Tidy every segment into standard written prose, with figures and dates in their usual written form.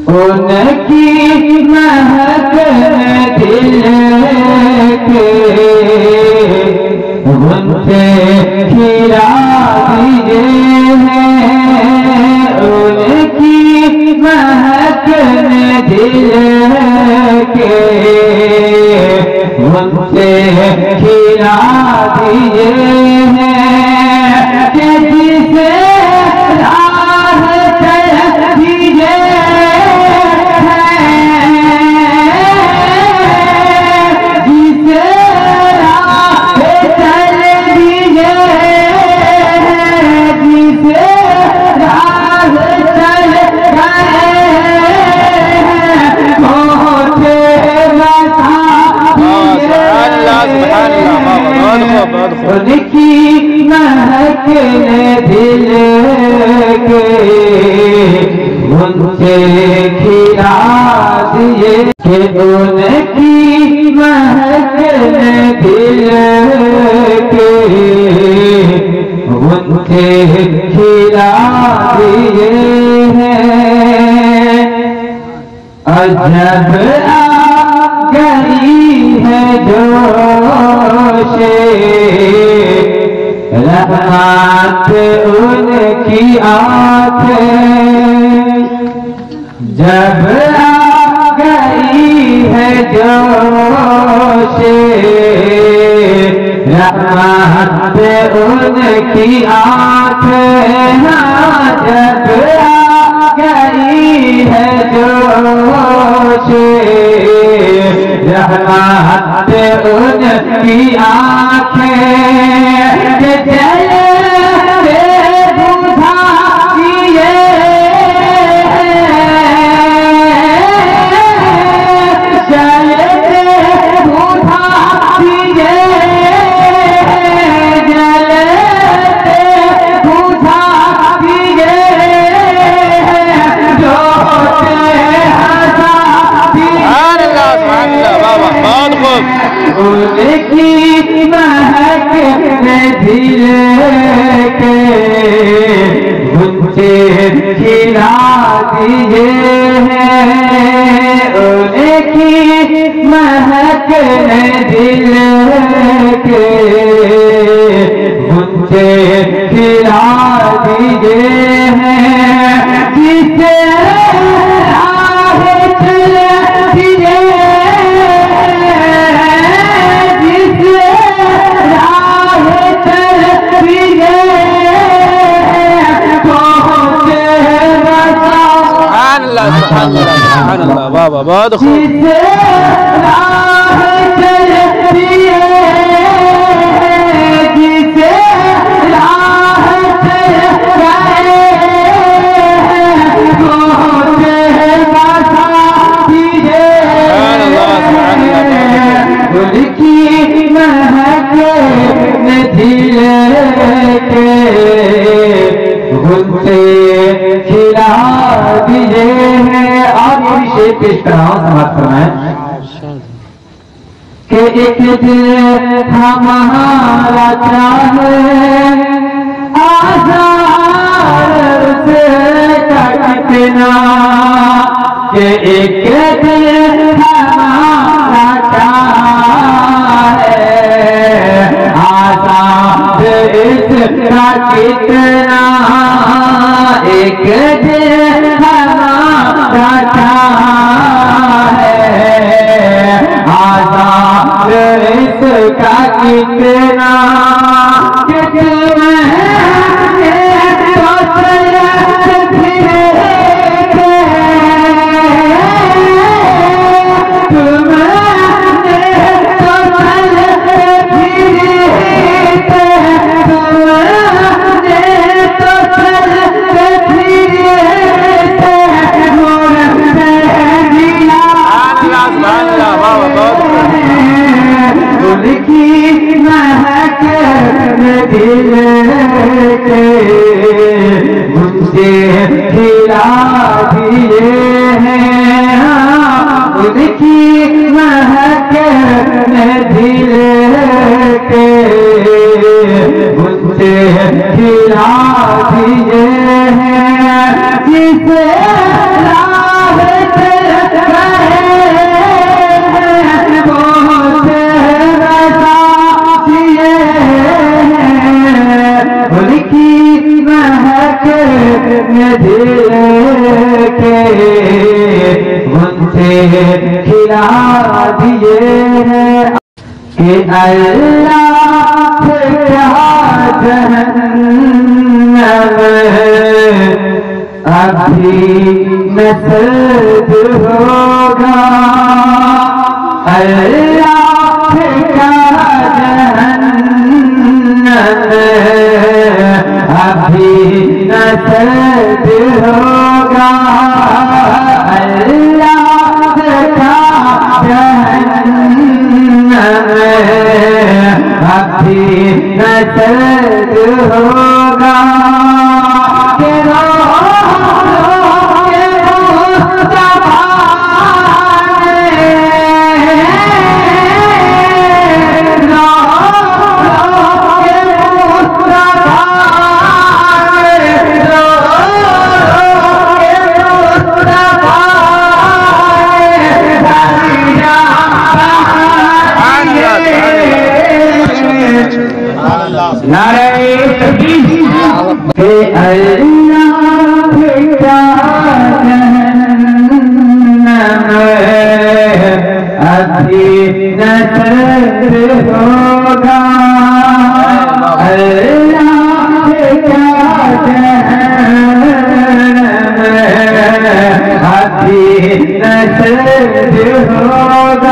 उनकी महक दिल के उनसे खिला दीजिए, उनकी महक दिल के उनसे खिला दीजिए, जिसे राह चल दीजिए, जिसे राह चल दीजिए, जिसे राह चल गए मोटे बता उनकी महक दिल के उनसे खिला दिए, कि उनकी महक दिल के उनसे खिला दिए हैं। अजब आ गई है जोशे रहमत उनकी आँखें, जब आ गई है जोशे रहमत उनकी आँखें, जब आ गई है जोशे रहमत उनकी आँखें, जलते बुझा दिए, जलते बुझा दिए, जलते बुझा दिए, जोते हंसा दिए। उनकी महक दिल के उनसे खिला दिए हैं, उनकी महक दिल के उनसे खिला दिए हैं, जिसे राह चल दिए, बाबा बहुत खूब। उनकी महक दिल के उनसे खिला दिए हैं। और ये विषय पेश कर रहा हूँ, समाप्त फरमाएं कि एक दिल हमारा चाहे आज़ाद से कटना, कि एक दिल हमारा चाहे आज़ाद इसका कितना, एक दिल हमारा चाहे आज़ाद इसका कितना, उनसे खिला दिए हैं कि अल्लाह से क्या जहन्नम अभी नसद होगा। अल्लाह से क्या जहन्नम अभी नसद होगा। अल्लाह से क्या जहन्नम अभी नसद होगा। नारे तकबीर के अल्लाह का जहन्नम अभी नसर होगा। अल्लाह का जहन्नम अभी नसर होगा।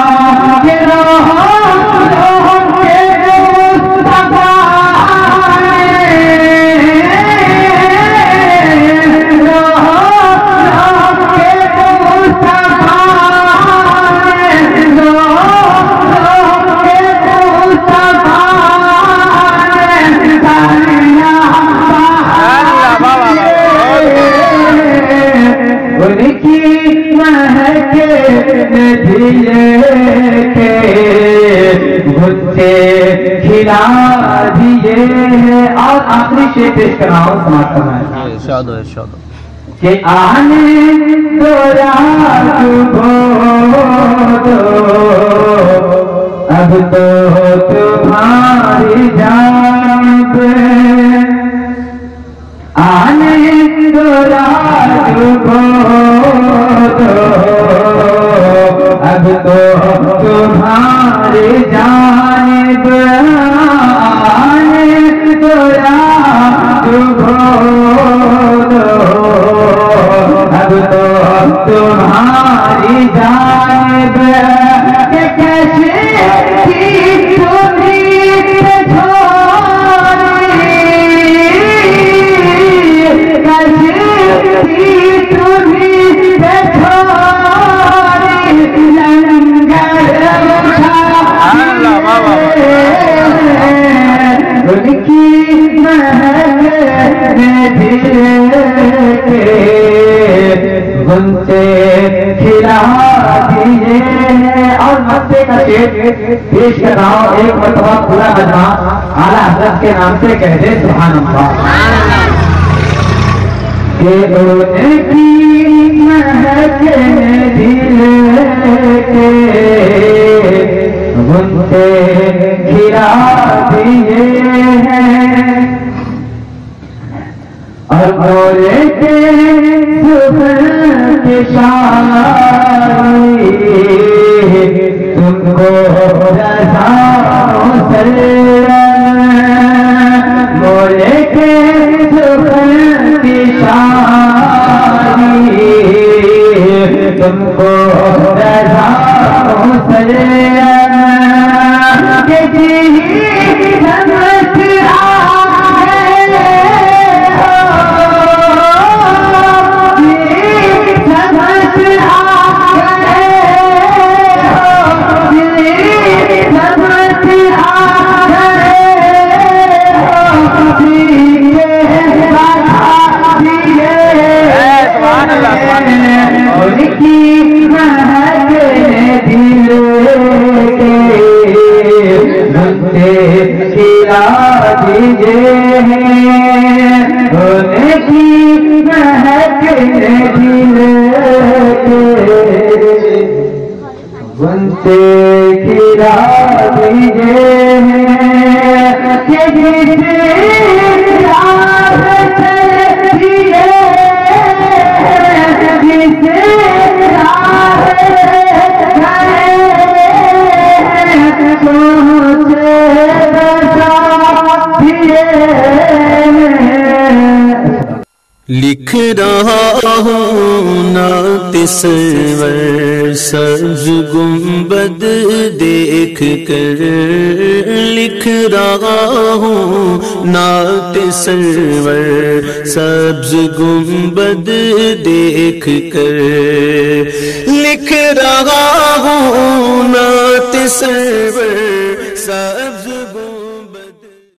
उनकी महके के गुच्छे खिला दिए हैं। और आखिरी शेर पेश कराओ समाप्त करना इरशाद इरशाद कि आने दो रात को दो अब तो तुम्हारी जानिब आने दो रात को दो अब तो तुम्हारी जानिब आने दो रात को दो अब तो तुम्हारी जानिब के कैसे थी तुम्हें छोड़ी कैसे थी तुम्हें छोड़ी लंगर उनकी महल उनसे खिला दिए हैं। और मस्ते का शेर पेश कर रहा हूं। एक मरतबा पूरा मजमा आला हज़रत के नाम से कह दे सुभान अल्लाह। कि उनकी महक दिल के उनसे खिला दिए हैं। और बोले के सुबह के शाही तुमको रज़ा बोले के सुबह की शाही तुमको रज़ा के जी समझ उनकी महक दिल के मुझसे खिला दीजिए हैं। उनकी महक दिल के मुझसे खिला दीजिए हैं। कि जिसे लिख रहा हूँ नात सरवर सब्ज गुंबद देख कर, लिख रहा हूँ नात सरवर सब्ज गुंबद देख कर, लिख रहा हूँ नात सरवर सब्ज